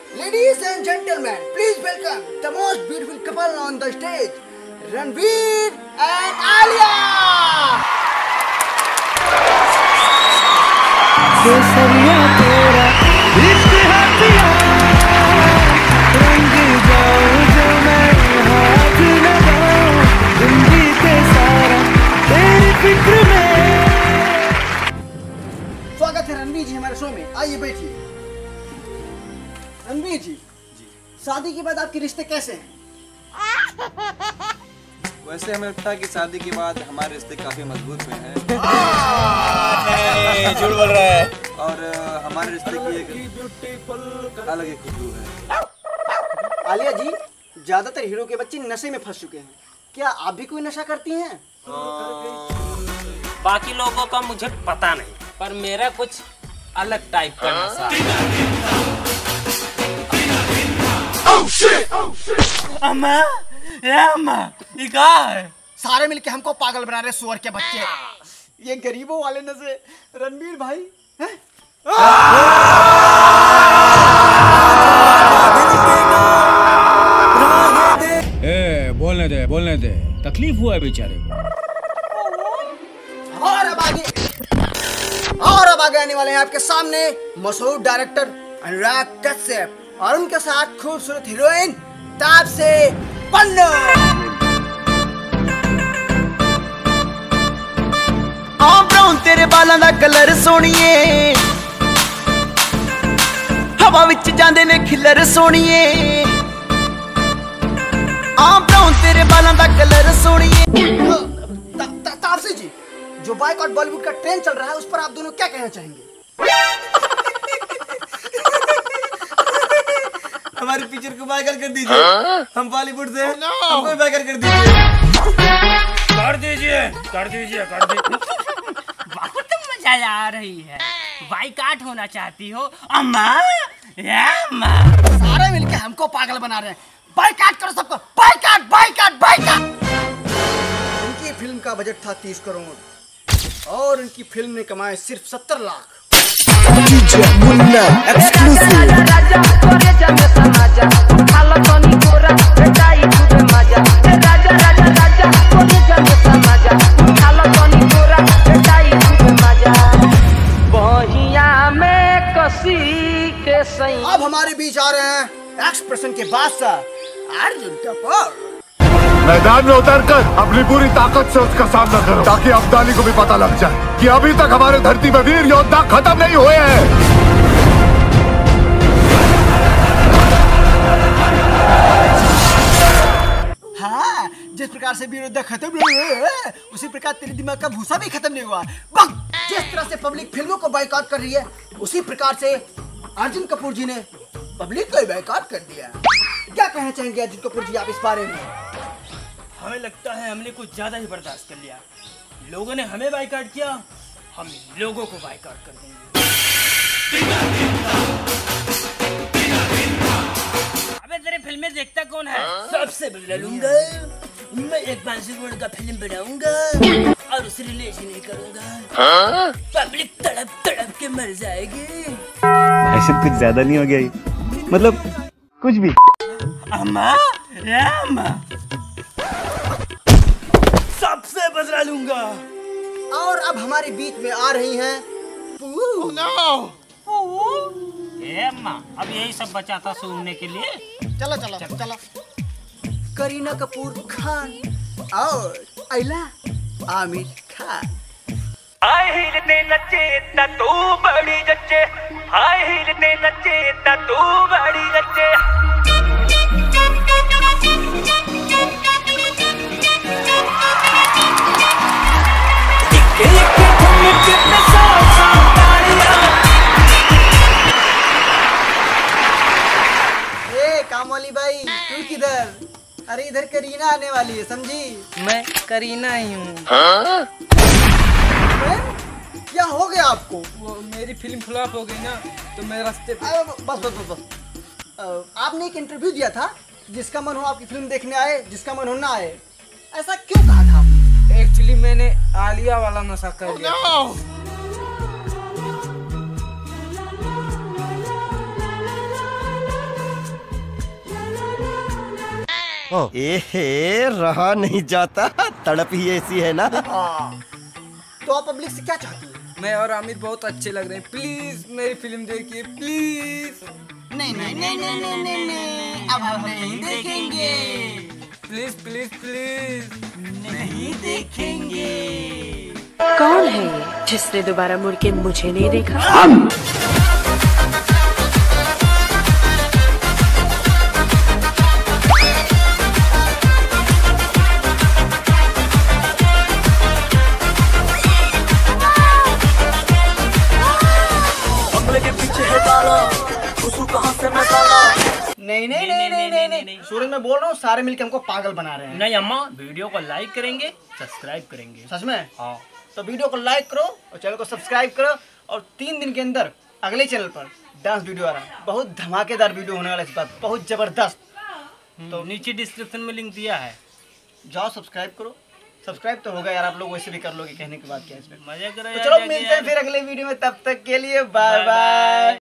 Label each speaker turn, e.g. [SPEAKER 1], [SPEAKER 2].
[SPEAKER 1] Ladies and gentlemen, please welcome the most beautiful couple on the stage, Ranveer and Alia.
[SPEAKER 2] केसरिया तेरा इश्क है पिया, रंग जाऊं जो मैं हाथ लगाऊं, जिंदगी के सारा तेरी फिक्र में।
[SPEAKER 1] स्वागत है रणवीर जी हमारे शो में, आइए बैठिए। रणवीर जी, शादी के बाद आपके रिश्ते कैसे हैं?
[SPEAKER 3] वैसे हमें लगता है कि शादी के बाद हमारे रिश्ते काफी मजबूत हुए हैं।
[SPEAKER 4] झूठ बोल रहा है।
[SPEAKER 3] और हमारे रिश्ते की एक अलग ही खुशबू है।
[SPEAKER 1] आलिया जी, ज्यादातर हीरो के बच्चे नशे में फंस चुके हैं, क्या आप भी कोई नशा करती हैं?
[SPEAKER 4] बाकी लोगों का मुझे पता नहीं, पर मेरा कुछ अलग टाइप का नशा है। अम्मा, अम्मा, ये क्या है?
[SPEAKER 1] सारे मिलके हमको पागल बना रहे सुअर के बच्चे। ये गरीबों वाले नशे रणवीर भाई हैं?
[SPEAKER 5] बोलने दे, तकलीफ हुआ है बेचारे को।
[SPEAKER 1] और अब आगे आने वाले हैं आपके सामने मशहूर डायरेक्टर अनुराग कश्यप और उनके साथ खूबसूरत हीरोइन तापसी पन्नू।
[SPEAKER 2] ब्राउन तेरे बालों दा कलर सोनिए, हवा विच जांदे ने खिलर सोनिए। ब्राउन तेरे बालों दा कलर सोनिए।
[SPEAKER 1] तापसी जी, जो बॉयकॉट बॉलीवुड का ट्रेंड चल रहा है उस पर आप दोनों क्या कहना चाहेंगे?
[SPEAKER 3] हमारी पिक्चर को बाइकआउट कर दीजिए। हम बॉलीवुड से हमको भी बाइकआउट कर दीजिए।
[SPEAKER 4] कर दीजिए। बहुत मजा आ रही है। बाइकाट होना चाहती हो अम्मा? अम्मा,
[SPEAKER 1] सारे मिलके हमको पागल बना रहे हैं। बाइकाट करो सबको, बाइकाट। उनकी फिल्म का बजट था 30 करोड़ और उनकी फिल्म ने कमाए सिर्फ 70 लाख। अब हमारे बीच आ रहे हैं एक्सप्रेशन के बादशाह अर्जुन कपूर।
[SPEAKER 6] मैदान में उतरकर अपनी पूरी ताकत से उसका सामना करो, ताकि अब्दाली को भी पता लग जाए कि अभी तक हमारे धरती में वीर योद्धा खत्म नहीं हुए हैं।
[SPEAKER 1] हाँ, जिस प्रकार से वीर योद्धा खत्म नहीं हुए, उसी प्रकार तेरे दिमाग का भूसा भी खत्म नहीं हुआ। जिस तरह से पब्लिक फिल्मों को बाइकआउट कर रही है, उसी प्रकार से अर्जुन कपूर जी ने पब्लिक को बाइकआउट कर दिया। क्या कहना चाहेंगे अर्जुन कपूर जी आप इस बारे में?
[SPEAKER 4] हमें लगता है हमने कुछ ज्यादा ही बर्दाश्त कर लिया। लोगों ने हमें बाइकाट किया, हम लोगों को बाइकाट कर देंगे। अबे तेरे फिल्में देखता कौन है? सबसे बदला लूंगा। मैं एक 500 करोड़ का फिल्म बनाऊंगा और उसे रिलीज नहीं करूंगा। पब्लिक तड़प के मर जाएगी।
[SPEAKER 5] ऐसा कुछ ज्यादा नहीं हो गया ये? मतलब कुछ भी।
[SPEAKER 4] अम्मा, सबसे बदला लूंगा।
[SPEAKER 1] और अब हमारे बीच में आ रही हैं
[SPEAKER 4] अम्मा, अब यही सब बचा था सुनने के लिए।
[SPEAKER 1] चलो करीना कपूर खान और आइला आमिर खान।
[SPEAKER 2] हाय हिलते नचे ता तू बड़ी जच्चे, हाय हिलते नचे ता तू बड़ी जच्चे।
[SPEAKER 1] कामवाली भाई, तू किधर? अरे इधर करीना आने वाली है, समझी?
[SPEAKER 4] मैं करीना ही हूँ।
[SPEAKER 1] क्या हो गया आपको?
[SPEAKER 4] वो मेरी फिल्म फ्लॉप हो गई ना, तो मैं रास्ते
[SPEAKER 1] बस आपने एक इंटरव्यू दिया था, जिसका मन हो आपकी फिल्म देखने आए, जिसका मन हो ना आए। ऐसा क्यों कहा था?
[SPEAKER 4] एक्चुअली मैंने आलिया वाला नशा कर लिया।
[SPEAKER 3] एहे रहा नहीं जाता, तड़प ही ऐसी है ना।
[SPEAKER 1] तो आप पब्लिक से क्या चाहते हो?
[SPEAKER 7] मैं और आमिर बहुत अच्छे लग रहे हैं, प्लीज मेरी फिल्म देखिए प्लीज।
[SPEAKER 1] नहीं नहीं नहीं नहीं नहीं नहीं नहीं, अब हम नहीं देखेंगे,
[SPEAKER 7] प्लीज प्लीज प्लीज
[SPEAKER 1] नहीं देखेंगे।
[SPEAKER 8] कौन है ये जिसने दोबारा मुड़ के मुझे नहीं देखा?
[SPEAKER 1] नहीं नहीं नहीं नहीं नहीं नहीं, सूरज मैं बोल रहा हूँ, सारे मिलके हमको पागल बना रहे हैं।
[SPEAKER 4] नहीं अम्मा, वीडियो को लाइक करेंगे, सब्सक्राइब करेंगे।
[SPEAKER 1] सच में?
[SPEAKER 4] हाँ।
[SPEAKER 1] तो वीडियो को लाइक करो और चैनल को सब्सक्राइब करो, और 3 दिन के अंदर अगले चैनल पर डांस वीडियो आ रहा है। बहुत धमाकेदार वीडियो होने वाला है इस बार, बहुत जबरदस्त।
[SPEAKER 4] तो नीचे डिस्क्रिप्शन में लिंक दिया है,
[SPEAKER 1] जाओ सब्सक्राइब करो। सब्सक्राइब तो होगा यार, आप लोग वैसे भी कर लोगे, कहने के बाद क्या इसमें।
[SPEAKER 4] मजा करो
[SPEAKER 1] तो
[SPEAKER 4] यार,
[SPEAKER 1] चलो
[SPEAKER 4] जाके
[SPEAKER 1] मिलते हैं
[SPEAKER 4] यार।
[SPEAKER 1] फिर अगले वीडियो में, तब तक के लिए बाय बाय।